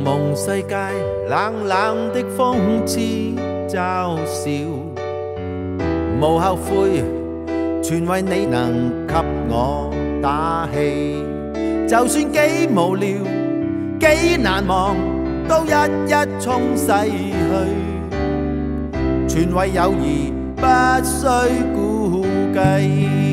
蒙世界，冷冷的諷刺嘲笑，無後悔，全為你能給我打氣。就算幾無聊，幾難忘，都一一沖洗去，全為友誼不需顧忌。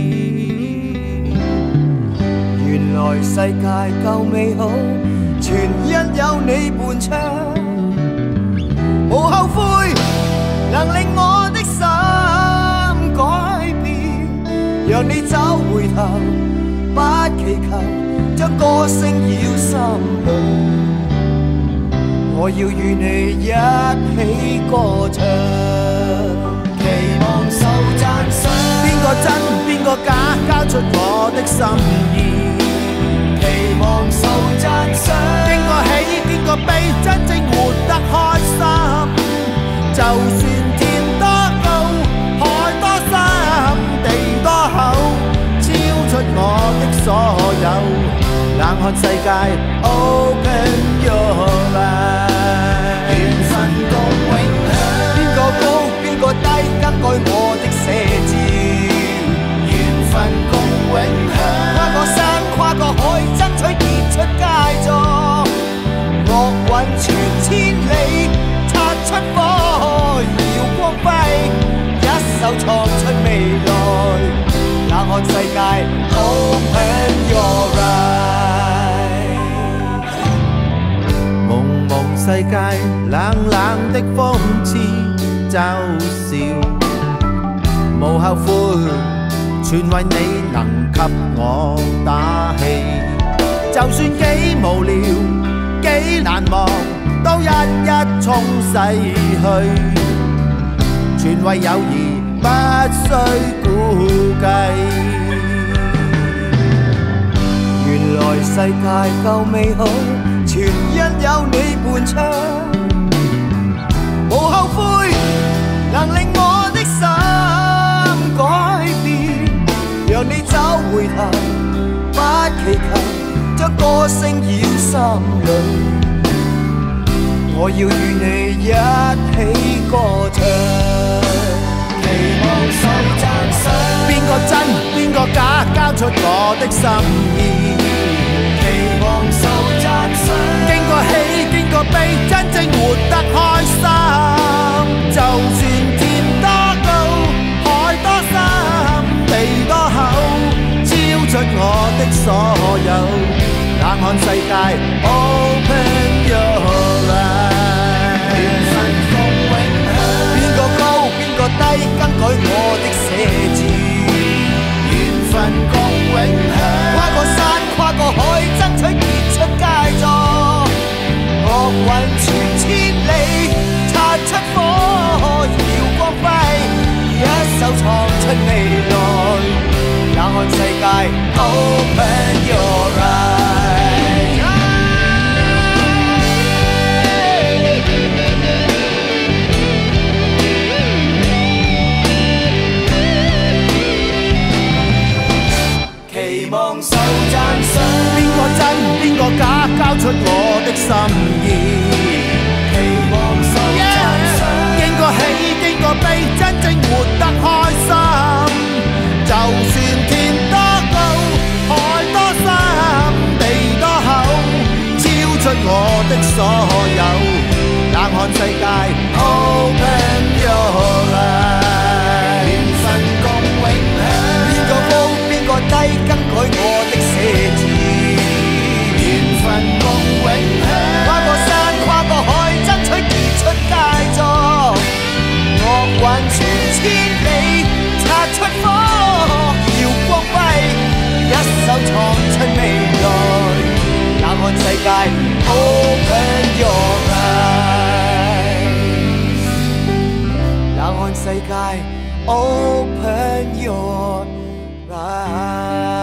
原來世界夠美好，全因有你伴唱，無後悔，能令我的心改變，讓你找回頭，不祈求將歌聲繞心裏，我要與你一起歌唱，期望受讚賞， 邊個真邊個假，交出我的心意。 期望受讚賞， 經過喜經過悲，真正活得開心。就算天多高，海多深，地多厚，超出我的所有。冷看世界 ，Open your eyes。 緣分共永享，邊個高邊個低，更改我的寫照。緣分共永享，跨過山跨過海，爭取結出佳作。樂韻傳千里，擦出火耀光輝，一手創出未來。冷看世界 ，Open your eyes。 蒙蒙世界，冷冷的諷刺嘲笑，無後悔，全為你能給我打氣。就算幾無聊，幾難忘，都一一沖洗去，全為友誼不需顧忌。 原來世界夠美好，全因有你伴唱，無後悔，能令我的心改變，讓你找回頭，不祈求將歌聲繞心裏，我要與你一起歌唱，期望受讚賞， 邊個真邊個假，交出我的心意。 期望受讚賞， 經過喜經過悲，真正活得開心。就算天多高，海多深，地多厚，超出我的所有。冷看世界 ，Open your eyes。 緣分共永享，邊個高邊個低，更改我的寫照。緣分共永享，跨過山跨過海，爭取結出佳作。樂韻傳千里，擦出火耀光輝，一手創出未來。冷看世界 ，Open your eyes。期望受讚賞， 邊個真邊個假，交出我的心意。 期望受讚賞， 經過喜經過悲，真正活得開心。就算天多高，海多深，地多厚，超出我的所有。冷看世界 ，Open your eyes。 緣分共永享，邊個高邊個低，更改我的寫照。緣分共永享，跨過山跨過海，爭取結出佳作。樂韻傳千里，擦出火耀光輝，一手創出未來。冷看世界 ，Open your eyes。冷看世界 ，Open your eyes。